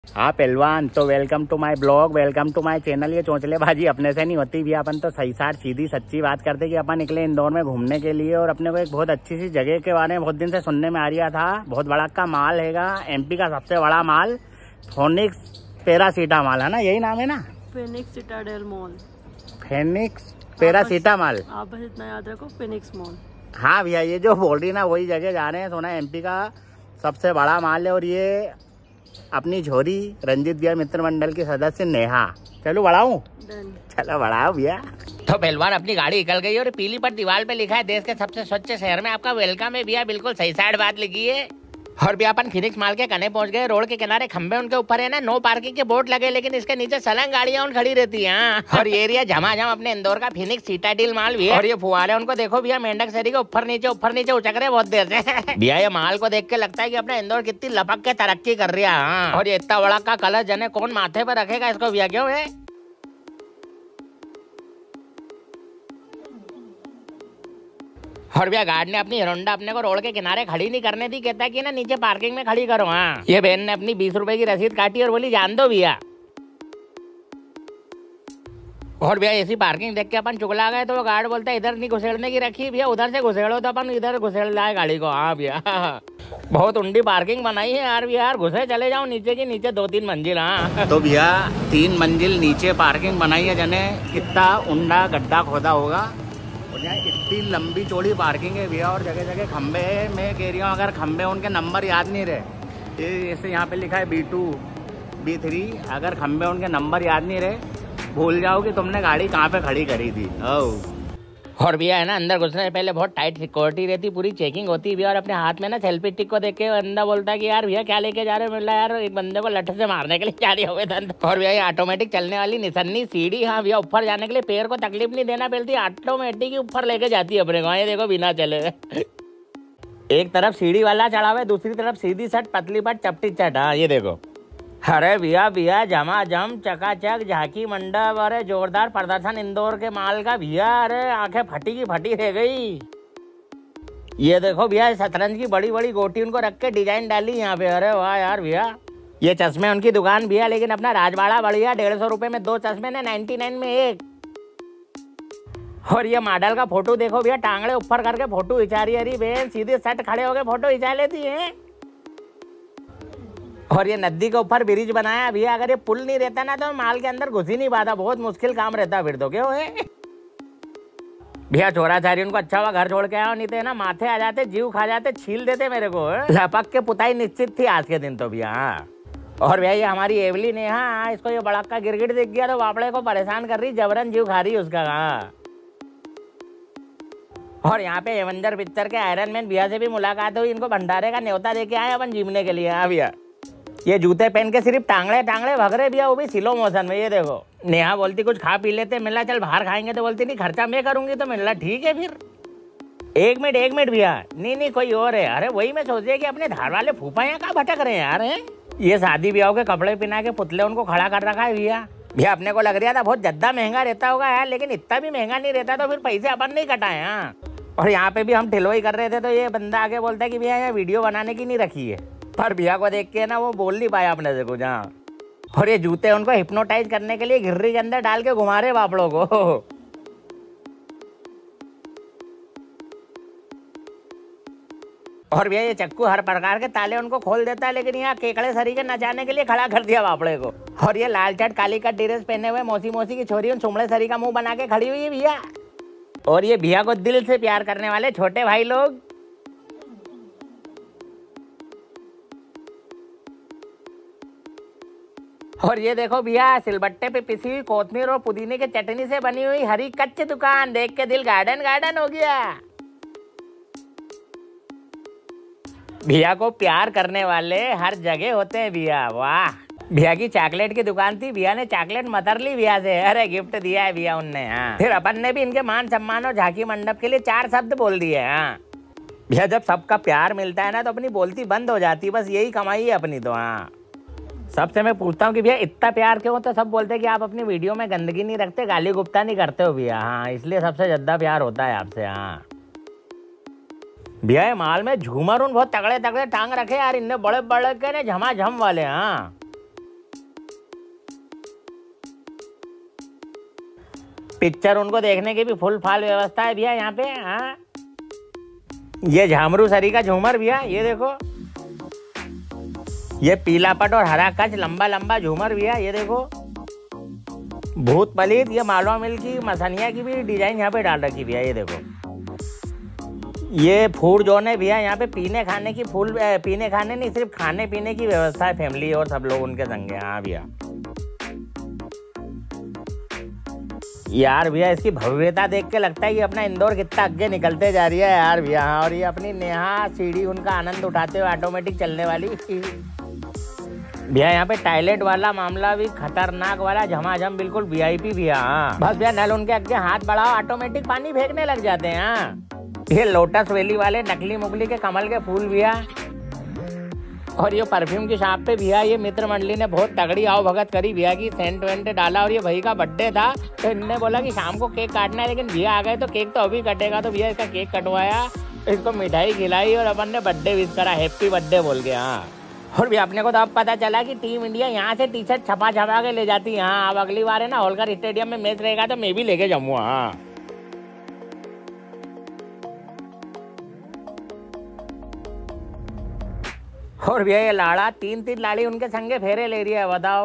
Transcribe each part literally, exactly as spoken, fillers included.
हाँ पहलवान, तो welcome to my blog, welcome to my channel. ये चौंचलेबाजी अपने से नहीं होती भी, अपन तो सही सार सीधी सच्ची बात करते कि अपन निकले इंदौर में घूमने के लिए और अपने को एक बहुत अच्छी सी जगह के बारे में बहुत दिन से सुनने में आ रहा था। बहुत बड़ा का माल हैगा, एमपी का सबसे बड़ा माल फोनिक्स पैरासीटा माल है ना, यही नाम है ना, फिनिक्स सिटाडेल मॉल, फिनिक्स पैरासीटा माल। आप बस इतना याद रखो, फिनिक्स मॉल। हाँ भैया, ये जो बोल रही ना वही जगह जा रहे हैं। सोना एमपी का सबसे बड़ा माल है और ये अपनी झोरी रंजित भैया मित्र मंडल की सदस्य नेहा। चलो बढ़ाऊं? चलो बढ़ाओ भैया। तो पहलवान अपनी गाड़ी निकल गई और पीली पर दीवार पे लिखा है, देश के सबसे स्वच्छ शहर में आपका वेलकम है। भैया बिल्कुल सही साइड बात लिखी है। और भी अपन फिनिक्स माल के कने पहुंच गए। रोड के किनारे खंबे उनके ऊपर है ना, नो पार्किंग के बोर्ड लगे, लेकिन इसके नीचे सलंग गाड़ियां उन खड़ी रहती हैं। और ये एरिया झमाझम अपने इंदौर का फिनिक्स सिटाडेल माल भी है। और ये फुवारे उनको देखो भैया, मेंढक सरी के ऊपर नीचे ऊपर नीचे उचक रहे बहुत देर से। भैया ये माल को देख के लगता है कि अपने इंदौर कितनी लपक के तरक्की कर रही है। और ये इतना बड़ा का कलर जने कौन माथे पर रखेगा इसको भैया, क्यों है? और भैया गार्ड ने अपनी हिरोंडा अपने को रोड के किनारे खड़ी नहीं करने दी, कहता है कि ना नीचे पार्किंग में खड़ी करो। हाँ, ये बहन ने अपनी बीस रुपए की रसीद काटी और बोली जान दो भैया। और भैया ऐसी पार्किंग देख के अपन चुगला गए, तो वो गार्ड बोलता है इधर नहीं घुसेड़ने की रखी भैया, उधर से घुसेड़ो तो अपन इधर घुसेड़ लाए गाड़ी को। हाँ भैया बहुत उंडी पार्किंग बनाई है यार भैया, घुसे चले जाओ नीचे की नीचे दो तीन मंजिल। हाँ तो भैया तीन मंजिल नीचे पार्किंग बनाई है, जने कितना उंडा गड्ढा खोदा होगा और यहाँ इतनी लंबी चौड़ी पार्किंग है भैया। और जगह जगह खंबे में कह रही हूँ, अगर खंबे उनके नंबर याद नहीं रहे, ये जैसे यहाँ पे लिखा है बी टू बी थ्री, अगर खंबे उनके नंबर याद नहीं रहे भूल जाओ कि तुमने गाड़ी कहाँ पे खड़ी करी थी। और भैया है ना, अंदर घुसने से पहले बहुत टाइट सिक्योरिटी रहती, पूरी चेकिंग होती है। और अपने हाथ में ना सेल्फी स्टिक को देख के बंदा बोलता है कि यार भैया क्या लेके जा रहे हो? मिला यार एक बंदे को लठ से मारने के लिए जा रही हुए धन। और भैया ये ऑटोमेटिक चलने वाली निसन्नी सीढ़ी, हाँ भैया ऊपर जाने के लिए पैर को तकलीफ नहीं देना पड़ती, ऑटोमेटिक ऊपर लेके जाती है अपने को। ये देखो बिना चले एक तरफ सीढ़ी वाला चढ़ा हुआ है, दूसरी तरफ सीधी सट पतली पट चपटी चट। हाँ ये देखो, अरे भैया भैया झमाझम चकाचक झांकी मंडप, अरे जोरदार प्रदर्शन इंदौर के माल का भैया। अरे आंखें फटी की फटी रह गई। ये देखो भैया शतरंज की बड़ी बड़ी गोटी उनको रख के डिजाइन डाली यहाँ पे। अरे वाह यार भैया, ये चश्मे उनकी दुकान भैया, लेकिन अपना राजवाड़ा बढ़िया, डेढ़ सौ रुपए में दो चश्मे ने नाइन्टी नाइन में एक। और ये मॉडल का फोटो देखो भैया, टांगड़े ऊपर करके फोटो खिंचा रही। अरे बहन सीधे सट खड़े होके फोटो खिंचा लेती है। और ये नदी के ऊपर ब्रिज बनाया भैया, अगर ये पुल नहीं रहता ना तो माल के अंदर घुस ही नहीं पाता, बहुत मुश्किल काम रहता फिर तो। क्यों है भैया, चोराचारी उनको अच्छा हुआ घर छोड़ के आओ, नहीं तो ना माथे आ जाते, जीव खा जाते, छील देते मेरे को। लपक के पुताई निश्चित थी आज के दिन तो भैया। और भैया ये हमारी एवली ने, हाँ इसको ये बड़ा का गिरगिट दिख गया तो वापड़े को परेशान कर रही, जबरन जीव खा रही उसका। हाँ और यहाँ पे एवेंजर पिक्चर के आयरन मैन भैया से भी मुलाकात हुई, इनको भंडारे का न्योता देके आए अपन जीवने के लिए। हाँ भैया ये जूते पहन के सिर्फ टांगड़े टांगड़े भग रहे भैया, वो भी स्लो मोशन में। ये देखो नेहा बोलती कुछ खा पी लेते, मिला चल बाहर खाएंगे, तो बोलती नहीं खर्चा मैं करूंगी, तो मिला ठीक है फिर। एक मिनट एक मिनट भैया, नहीं नहीं कोई और है। अरे वही मैं सोच रही कि अपने धार वाले फूफा यहाँ कहाँ भटक रहे हैं यार। है ये शादी ब्याह के कपड़े पहना के पुतले उनको खड़ा कर रखा है भैया। भैया अपने को लग रहा था बहुत ज्यादा महंगा रहता होगा यार, लेकिन इतना भी महंगा नहीं रहता, तो फिर पैसे अपन नहीं कटाए। हाँ और यहाँ पे भी हम ठिलवाई कर रहे थे, तो ये बंदा आके बोलता है कि भैया यहाँ वीडियो बनाने की नहीं रखी है, पर भैया को देख के ना वो बोल नहीं पाया अपने से कुछ। हाँ और ये जूते उनको हिप्नोटाइज करने के लिए घिर्री के अंदर डाल के घुमा रहे बापड़ों को। और भैया ये चक्कू हर प्रकार के ताले उनको खोल देता है, लेकिन यहाँ केकड़े सरी के नचाने के लिए खड़ा कर दिया बापड़े को। और ये लाल चट काली कट ड्रेस पहने हुए मौसी मौसी की छोरी उन सुमड़े सरी का मुंह बना के खड़ी हुई है भैया। और ये भैया को दिल से प्यार करने वाले छोटे भाई लोग। और ये देखो भैया सिलबट्टे पे पिसी हुई कोथमीर और पुदीने के चटनी से बनी हुई हरी कच्ची दुकान, देख के दिल गार्डन गार्डन हो गया। भैया को प्यार करने वाले हर जगह होते हैं भैया। वाह भैया की चॉकलेट की दुकान थी, भैया ने चॉकलेट मतर ली भैया से, अरे गिफ्ट दिया है भैया उनने। हाँ फिर अपन ने भी इनके मान सम्मान और झांकी मंडप के लिए चार शब्द बोल दिए। हाँ भैया जब सबका प्यार मिलता है ना तो अपनी बोलती बंद हो जाती, बस यही कमाई है अपनी तो। हाँ सबसे मैं पूछता हूँ कि भैया इतना प्यार क्यों, तो सब बोलते हैं कि आप अपनी वीडियो में गंदगी नहीं रखते, गाली गुप्ता नहीं करते हो भैया। हाँ इसलिए सबसे ज्यादा प्यार होता है आपसे। हाँ भैया माल में झूमर उन बहुत तगड़े तगड़े टांग रखे यार, इनने बड़े बड़े के ने झमाझम वाले। हाँ पिक्चर उनको देखने की भी फुल फाल व्यवस्था है भैया यहाँ पे। हाँ, ये झामरू सरी का झूमर भैया, ये देखो, ये पीला पट और हरा कच लंबा लंबा झूमर भैया, ये देखो। भूत पलित ये मालवा मिल की मसनिया की भी डिजाइन यहाँ पे डाल रखी भैया, ये देखो। ये फूड जोन है भैया, यहाँ पे पीने खाने की फुल पीने खाने नहीं सिर्फ खाने पीने की व्यवस्था है, फैमिली और सब लोग उनके संग हैं। हाँ भैया, यार भैया इसकी भव्यता देख के लगता है कि अपना इंदौर कितना आगे निकलते जा रही है यार भैया। और ये अपनी नेहा सीढ़ी उनका आनंद उठाते हुए ऑटोमेटिक चलने वाली भैया। यहाँ पे टॉयलेट वाला मामला भी खतरनाक वाला झमाझम, बिल्कुल वीआईपी भैया। हाँ बस भैया, नल उनके आगे हाथ बढ़ाओ ऑटोमेटिक पानी फेंकने लग जाते हैं। हाँ, ये लोटस वैली वाले नकली मुगली के कमल के फूल भैया। और ये परफ्यूम की शॉप पे भैया ये मित्र मंडली ने बहुत तगड़ी आओ भगत करी भैया की, सेंट वेंट डाला। और ये भाई का बर्थडे था तो इनने बोला कि शाम को केक काटना है, लेकिन भैया आ गए तो केक तो अभी कटेगा। तो भैया इसका केक कटवाया, इसको मिठाई खिलाई और अपन ने बर्थडे विश करा, हैप्पी बर्थडे बोल के। हाँ, और भी अपने को तो अब पता चला कि टीम इंडिया यहाँ से टी शर्ट छपा छपा के ले जाती है। हाँ, अब अगली बार है ना होलकर स्टेडियम में मैच रहेगा तो मैं भी लेके जाऊंगा। हाँ, और भैया ये लाड़ा तीन तीन लाड़ी उनके संगे फेरे ले रही है, बताओ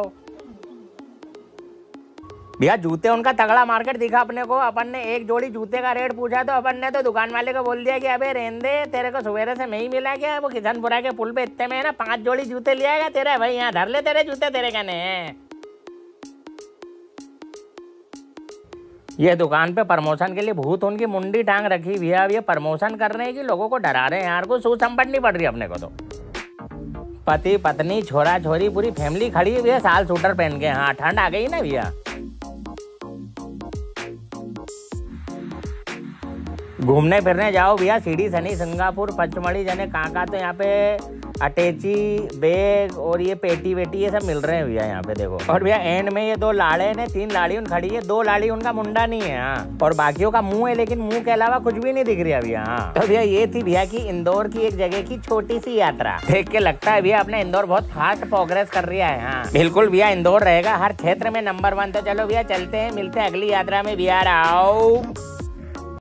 भैया। जूते उनका तगड़ा मार्केट दिखा अपने को। अपन ने एक जोड़ी जूते का रेट पूछा तो अपन ने तो दुकान वाले को बोल दिया कि अबे रहने दे, तेरे को सवेरे से मैं ही मिला क्या। वो किशनपुरा के पुल पे इतने में है ना पांच जोड़ी जूते ले आएगा तेरा भाई, यहाँ धर ले तेरे जूते, तेरे कहने हैं। ये दुकान पे प्रमोशन के लिए भूत उनकी मुंडी टांग रखी भैया। अब ये प्रमोशन कर रहे हैं कि लोगों को डरा रहे हैं यार, को सूझ समझ नहीं पड़ रही अपने को। तो पति पत्नी छोरा छोरी पूरी फैमिली खड़ी है भैया, साल सूटर पहन के। हाँ, ठंड आ गई ना भैया। घूमने फिरने जाओ भैया, सीढ़ी सनी सिंगापुर पचमढ़ी जाने कहाँ कहाँ, तो यहाँ पे अटैची बैग और ये पेटी वेटी ये सब मिल रहे हैं भैया यहाँ पे देखो। और भैया एंड में ये दो लाड़े ने तीन लाड़ी उन खड़ी है, दो लाड़ी उनका मुंडा नहीं है। हाँ, और बाकियों का मुंह है, लेकिन मुंह के अलावा कुछ भी नहीं दिख रहा भैया। हाँ, तो भैया ये थी भैया की इंदौर की एक जगह की छोटी सी यात्रा। देख के लगता है भैया अपना इंदौर बहुत फास्ट प्रोग्रेस कर रहा है। हाँ बिल्कुल भैया, इंदौर रहेगा हर क्षेत्र में नंबर वन। तो चलो भैया चलते हैं, मिलते हैं अगली यात्रा में भैया। आओ।